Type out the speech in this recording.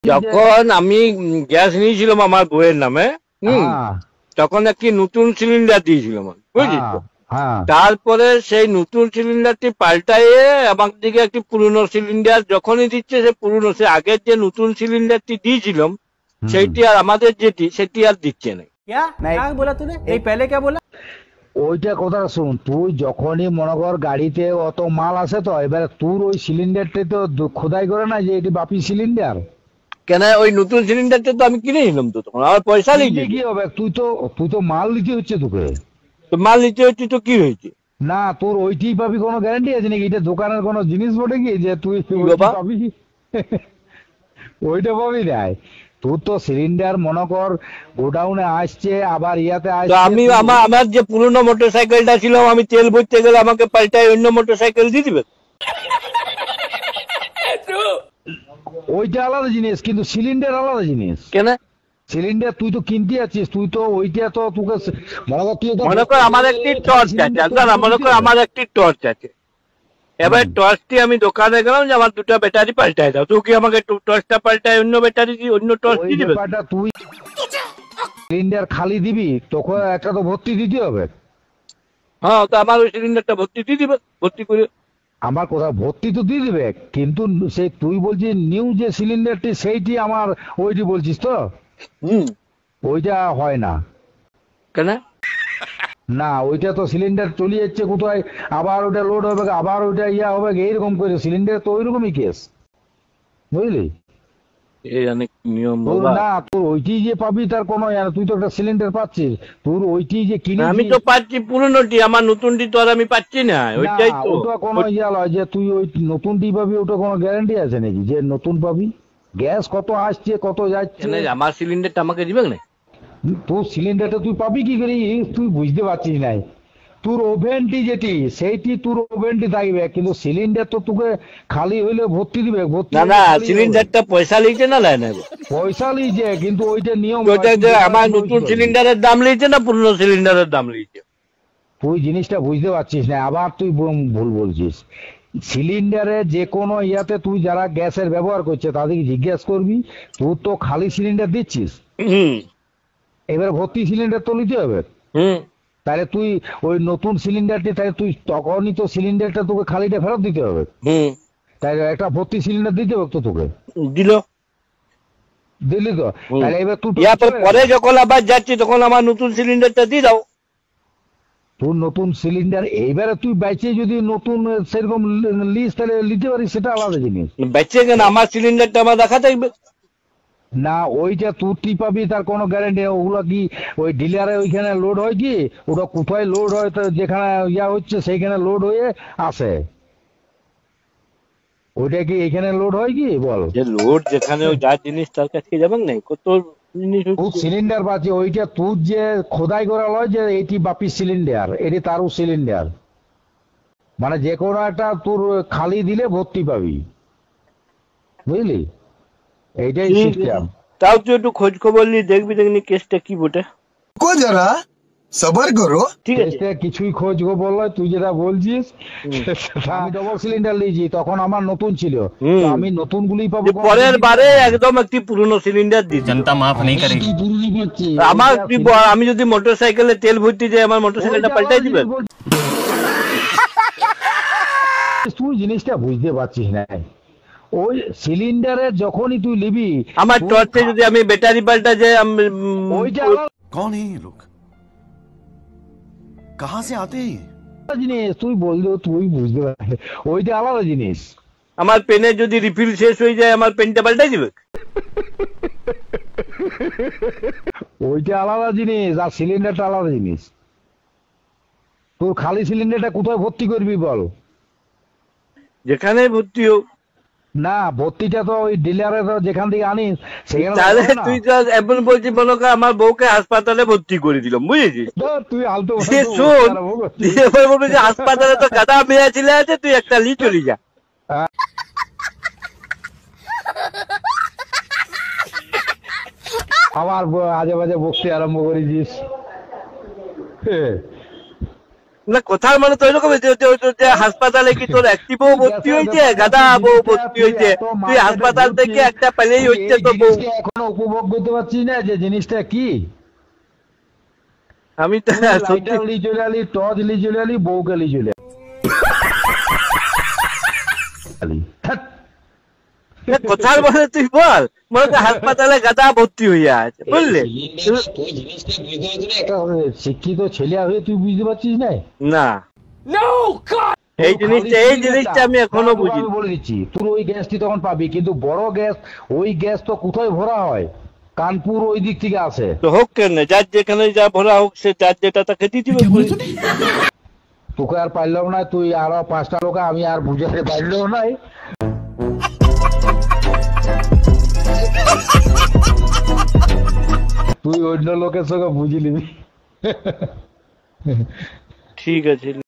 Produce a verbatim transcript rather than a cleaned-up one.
যখন আমি গ্যাস নিয়েছিলাম আমার বউয়ের নামে হম তখন একটি নতুন সিলিন্ডার দিয়েছিলাম বুঝলি তো। তারপরে সেই নতুন সিলিন্ডারটি পাল্টাইয়ে আমার দিকে একটি পুরনো সিলিন্ডার যখনই দিচ্ছে সে পুরনো সে আগের যে নতুন সিলিন্ডারটি দিয়েছিলাম সেইটি আর আমাদের যেটি সেটি আর দিচ্ছে না। ওইটা কথা শুন, তুই যখনই মনে কর গাড়িতে অত মাল আসে তো এবারে তোর ওই সিলিন্ডারটা তো খোদাই করে না যে এটি বাপি সিলিন্ডার। কেন ওই নতুন সিলিন্ডারটা তো আমি কিনে নিলাম তো তখন আমার পয়সা নিয়ে কি হবে, তুই তো তুই তো মাল নিতে হচ্ছে তোকে। তো মাল নিতে হচ্ছে তো কি হয়েছে না তোর ওইটি পাবি কোনো গ্যারান্টি আছে নাকি? এটা দোকানের কোনো জিনিস বটে কি যে তুই পাবি ওইটা পাবি নাই। তোর তো সিলিন্ডার মনে কর গোডাউনে আসছে আবার ইয়াতে আসছে। আমি আমার আমার যে পুরনো মোটর সাইকেলটা ছিল আমি তেল ভরতে গেলে আমাকে পাল্টায় অন্য মোটর সাইকেল দিয়ে দিবে। ওইটা আলাদা জিনিস কিন্তু সিলিন্ডার আলাদা জিনিস। কেন সিলিন্ডার তুই তো কিনতে যাচ্ছিস, তুই তো ওইটা তো তোকে মনে কর তুই মনে কর আমার একটি টর্চ আছে দাদা মনে কর আমার একটি টর্চ আছে এবার টর্চটি আমি দোকানে গেলাম যে আমার দুটো ব্যাটারি পাল্টায় দাও, তুই কি আমাকে টর্চটা পাল্টায় অন্য ব্যাটারি অন্য টর্চ দিয়ে দিবে? তুই সিলিন্ডার খালি দিবি তখন একটা তো ভর্তি দিতে হবে। হ্যাঁ তো আমার ওই সিলিন্ডারটা ভর্তি দিয়ে দিবে, ভর্তি করে আমার কথা ভর্তি তো দিয়ে দিবে কিন্তু সেই তুই বলছিস নিউ যে সিলিন্ডারটি সেইটি আমার ওইটি বলছিস তো? হুম ওইটা হয় না। কেন না ওইটা তো সিলিন্ডার চলে যাচ্ছে কোথায় আবার ওটা লোড হবে আবার ওইটা ইয়া হবে এইরকম করে সিলিন্ডার তো ওইরকমই কেস বুঝলি। এই অনেক নিয়ম না তোর ওইটি যে পাবি তার কোনো তুই তো একটা সিলিন্ডার পাচ্ছিস তোর ওইটি যে কিনে আমি তো পাচ্ছি পুরনোটি আমার নতুনটি তো আর আমি পাচ্ছি না। ওইটাই তো ওটা কোনো ইয়া লয় যে তুই ওই নতুনটি পাবি ওটা কোনো গ্যারান্টি আছে নাকি যে নতুন পাবি? গ্যাস কত আসছে কত যাচ্ছে আমার সিলিন্ডারটা আমাকে দিবে না। তোর সিলিন্ডারটা তুই পাবি কি করে তুই বুঝতে পারছিস নাই। তোর ওভেনটি যেটি সেইটি তোর ওভেনটি থাকবে কিন্তু সিলিন্ডার তো তোকে খালি হইলে ভর্তি দিবে। না না সিলিন্ডারটা পয়সা লিখছে না লাই না পয়সা লিখছে কিন্তু ওইটা নিয়ম আমার নতুন সিলিন্ডারের দাম লিখছে না পুরনো সিলিন্ডারের দাম লিখছে। তুই জিনিসটা বুঝতে পারছিস না আবার তুই ভুল বলছিস। সিলিন্ডারে যে কোনো ইয়াতে তুই যারা গ্যাসের ব্যবহার করছে তাদেরকে জিজ্ঞেস করবি তুই তো খালি সিলিন্ডার দিচ্ছিস এবার ভর্তি সিলিন্ডার তো নিতে হবে। হুম তাহলে তুই ওই নতুন সিলিন্ডারটি তাহলে তুই তখনই তো সিলিন্ডারটা তোকে খালিটা ফেরত দিতে হবে। হুম তাহলে একটা ভর্তি সিলিন্ডার দিতে হবে তো তোকে দিল দিলি তো তাহলে এবার তুই পরে যখন আবার যাচ্ছি তখন আমার নতুন সিলিন্ডারটা দিয়ে দাও। তোর নতুন সিলিন্ডার এইবারে তুই বেচে যদি নতুন সেরকম লিস্ট তাহলে নিতে পারিস সেটা আলাদা জিনিস। বেচে কেন আমার সিলিন্ডারটা আমার দেখা থাকবে না ওইটা তুই পাবি তার কোনো গ্যারান্টি ওগুলো কি ওই ডিলারে ওইখানে লোড হয় কি ওটা কোথায় লোড হয় তো যেখানে ইয়া হচ্ছে সেইখানে লোড হয়ে আসে ওইটা কি এখানে লোড হয় কি বল যে লোড যেখানে যার জিনিস তার কাছে যাবেন না কত জিনিস সিলিন্ডার পাচ্ছি ওইটা তুই যে খোদাই করা লয় যে এইটি বাপি সিলিন্ডার এটি তারও সিলিন্ডার মানে যে কোনো একটা তোর খালি দিলে ভর্তি পাবি বুঝলি এইটাই সিস্টেম। তাও তুই একটু খোঁজ খবর নিয়ে দেখবি দেখবি কেসটা কি বটে কো যারা সবার করো ঠিক আছে কিছুই খোঁজ খবর নয় তুই যেটা বলছিস আমি ডবল সিলিন্ডার নিয়েছি তখন আমার নতুন ছিল আমি নতুন গুলি পাবো পরের বারে একদম একটি পুরনো সিলিন্ডার দিই জনতা মাফ নেই করেগি আমার আমি যদি মোটর সাইকেলে তেল ভর্তি যাই আমার মোটর সাইকেলটা পাল্টাই দিবেন। তুই জিনিসটা বুঝতে পারছিস না ওই সিলিন্ডারে যখনই তুই নিবি আমার টর্চে যদি আমি ব্যাটারি পাল্টা যাই ওইটা कौन है ये लोग कहां से आते हैं জিনিস তুই বললেও তুই বুঝতে পারছিস ওইটা আলাদা জিনিস। আমার পেনে যদি রিফিল শেষ হয়ে যায় আমার পেনটা পাল্টাই দিবে ওইটা আলাদা জিনিস আর সিলিন্ডারটা আলাদা জিনিস। তোর খালি সিলিন্ডারটা কোথায় ভর্তি করবি বল? যেখানে ভর্তি হোক না ভর্তিটা তো ওই ডিলারে তো যেখান থেকে আনিস সেখানে তাহলে তুই তো এমন বলছিস মনে কর আমার বউকে হাসপাতালে ভর্তি করে দিলাম বুঝেছিস তুই আলতো শোন বলবি যে হাসপাতালে তো গাদা মেয়ে ছেলে আছে তুই একটা লি চলি যা। আবার আজে বাজে বকতে আরম্ভ করেছিস। না কথার মানে তো এরকম যে হাসপাতালে কি তোর একটি বউ ভর্তি হয়েছে, গাদা বউ ভর্তি হয়েছে, তুই হাসপাতাল থেকে একটা পেলেই হচ্ছে তো বউ। এখনো উপভোগ করতে পারছিস না যে জিনিসটা কি? আমি তো সত্যি চলে আলি, টজ লি চলে আলি, বউকে লি চলে আলি। কথার মানে তুই বল, মনে হাসপাতালে গাদা ভর্তি হইয়া আছে, বুঝলি? শিক্ষিত ছেলে হয়ে তুই বুঝতে পারছিস না? না এই জিনিসটা এই জিনিসটা আমি এখনো বুঝি। বলে দিচ্ছি, তোর ওই গ্যাসটি তখন পাবি, কিন্তু বড় গ্যাস, ওই গ্যাস তো কোথায় ভরা হয়? কানপুর ওই দিক থেকে আসে। তো হোক কেন, যার যেখানে যা ভরা হোক, সে যার যেটা তাকে দিয়ে দিবে। তোকে আর পারলাম না, তুই আরো পাঁচটা লোক, আমি আর বুঝাতে পারলেও নাই। তুই অন্য লোকের সঙ্গে বুঝে নিবি। ঠিক আছে।